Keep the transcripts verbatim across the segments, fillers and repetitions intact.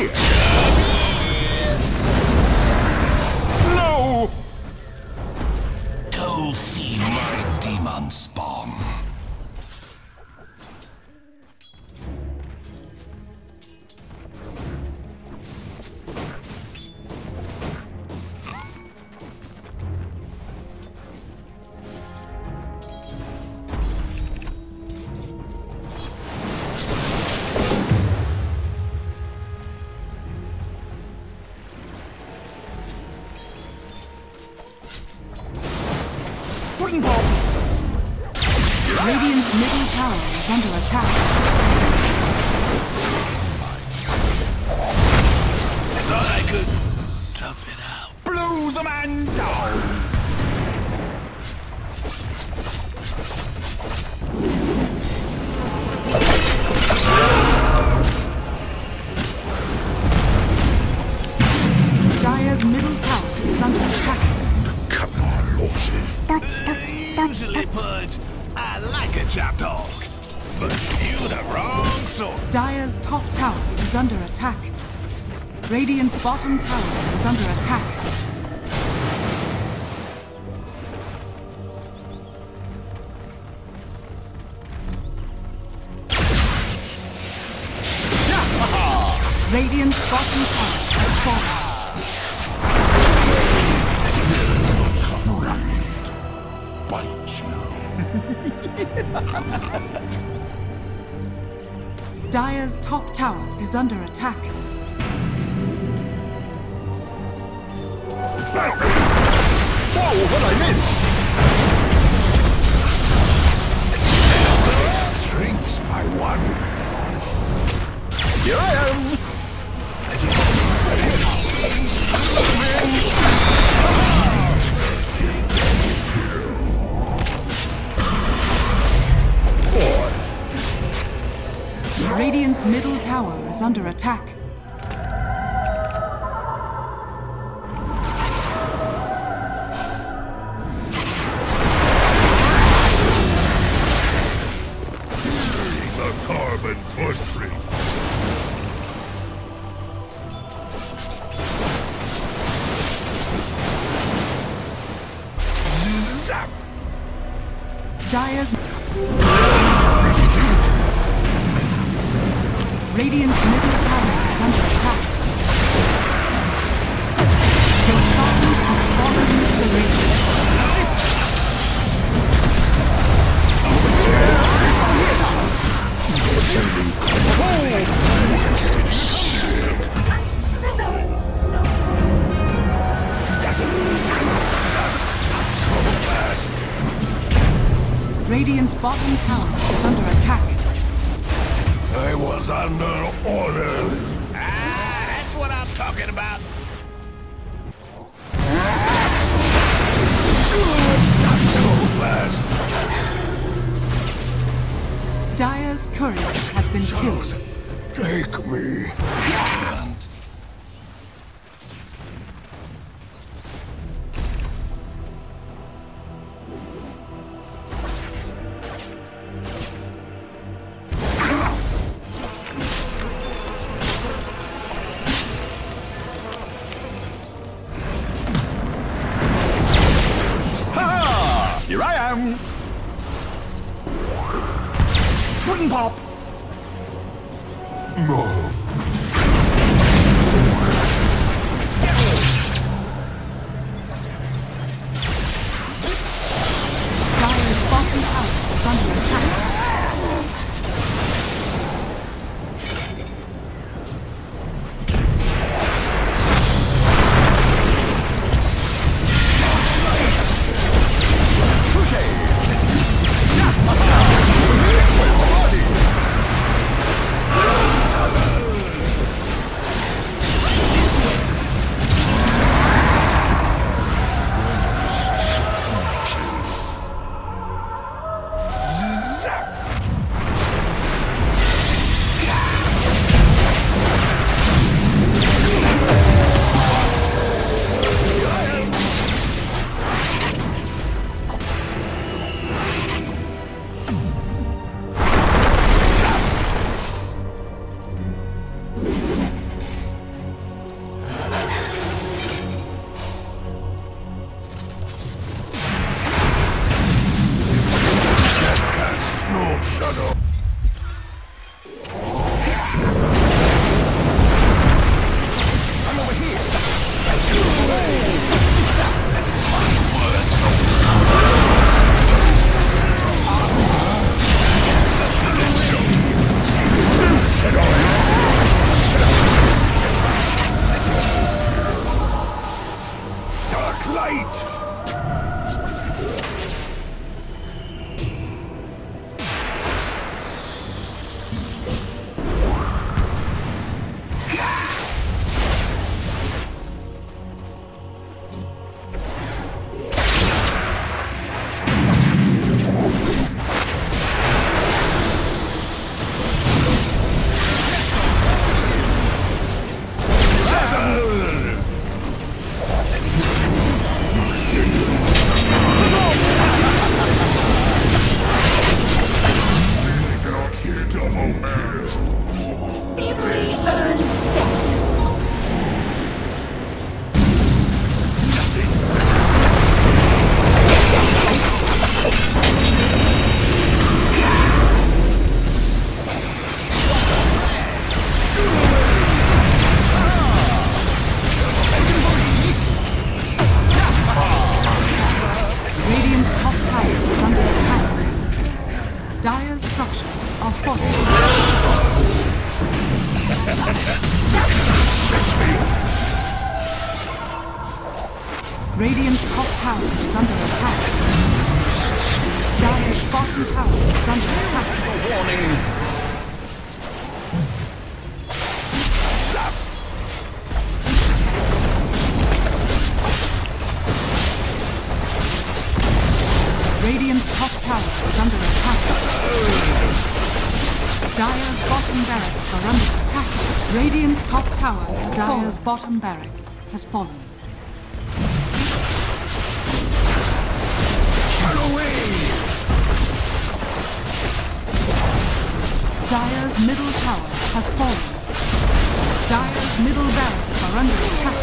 here! No! Go feed my demon spawn. Radiant's middle tower is under attack. Thought I could tough it out. Blow the man down! Dire's middle tower is under attack. Come on, Lawsy. Dodge, dodge, dodge, Usually, dodge. Pudge, I like a chop dog, but you the wrong sort. Dire's top tower is under attack. Radiant's bottom tower is under attack. Radiant's bottom tower has fallen. Bite you. Dire's top tower is under attack. Whoa, what'd I miss? Drinks, my one. Here I am. Radiant's middle tower is under attack. The carbon footprint. Zap! Dire's Radiant's middle tower is under attack. Roshan has fallen into the race. Radiant's bottom tower is under attack. I was under orders. Ah, that's what I'm talking about. Not so fast. Dire's courier has been killed. Take me. Here I am! Puddin' pop! No. Dire's bottom tower is under attack. Radiant's top tower is under attack. Dire's bottom tower is under attack. Warning! Radiant's top tower is under attack. Dire's bottom barracks are under attack. Radiant's top tower has fallen. Dire's bottom barracks has fallen. Run away! Dire's middle tower has fallen. Dire's middle barracks are under attack.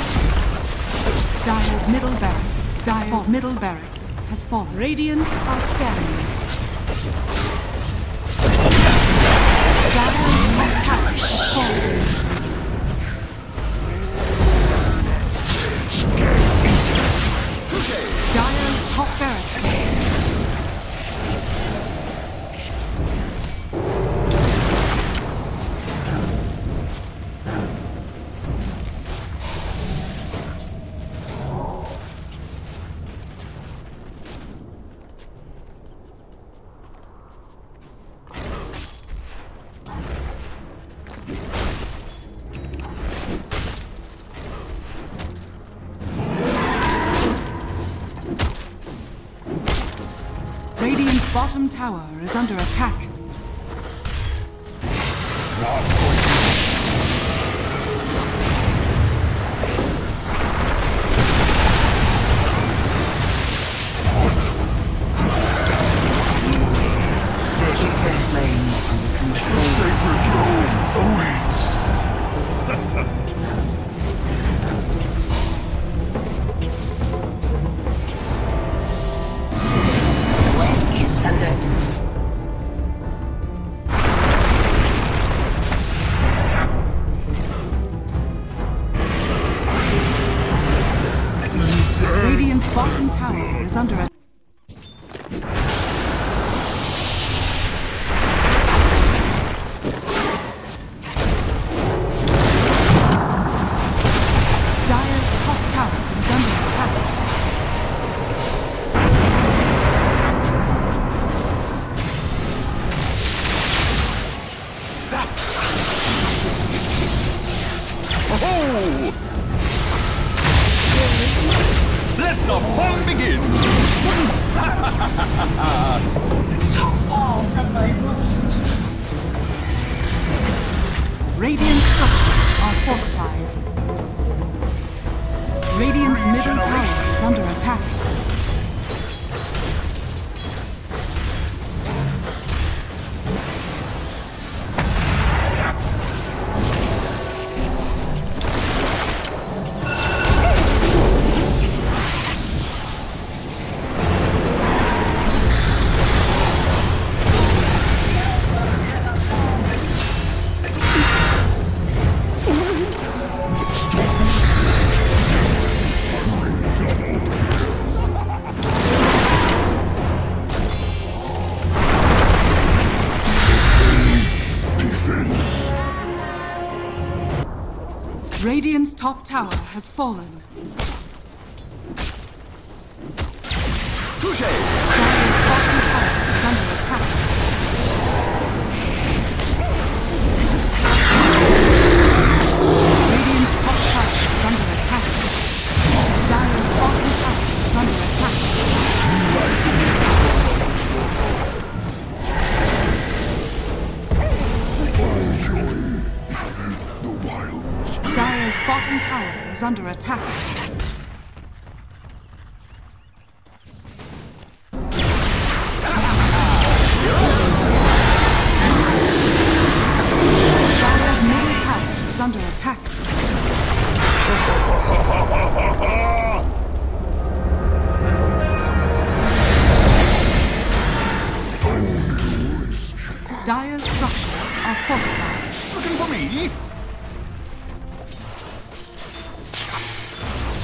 Dire's middle barracks. Dire's middle barracks has fallen. Radiant are scanning. Dire's top tower has fallen. Dire's top barracks. Radiant's bottom tower is under attack. Keep those flames under control. Sacred grove awaits! Left is sundered. Radiant's bottom tower is under attack. Dire's top tower is under attack. Zap! Oh! Let the fun begin! Radiant structures are fortified. Radiant's middle tower is under attack. Defense. Radiant's top tower has fallen. Touche! Dire's bottom tower is under attack. Radiant's top tower is under attack. Dire's bottom tower is under attack. The wild spirit. Dire's bottom tower is under attack. Dire's middle tower is under attack. Dire's structures are fortified. Looking for me?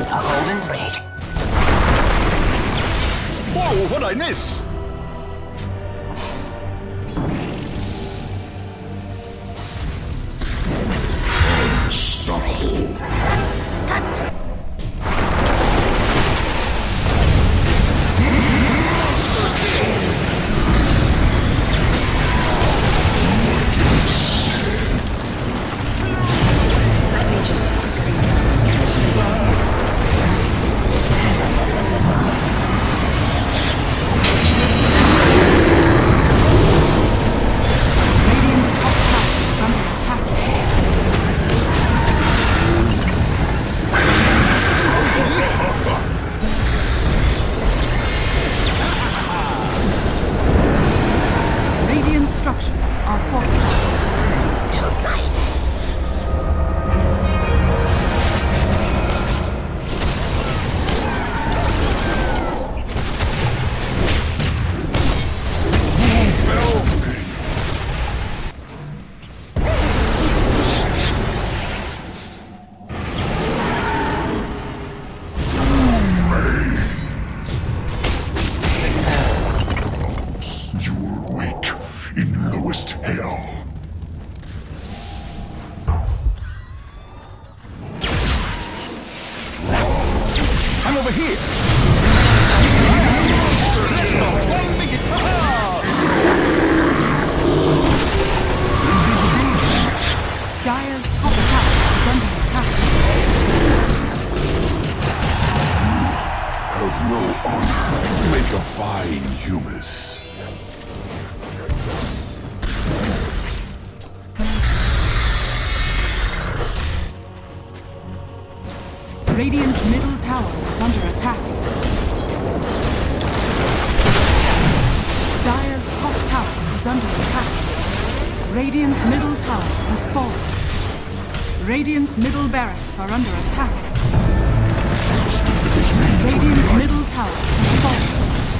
A golden thread. Whoa, what'd I miss? Structures are fortified. Don't mind. You will wake in lowest hell. I'm over here! Dire's top tower is under attack. Have no honor. Make a fine humus. Radiant's middle tower is under attack. Dire's top tower is under attack. Radiant's middle tower has fallen. Radiant's middle barracks are under attack. Radiant's middle tower has fallen.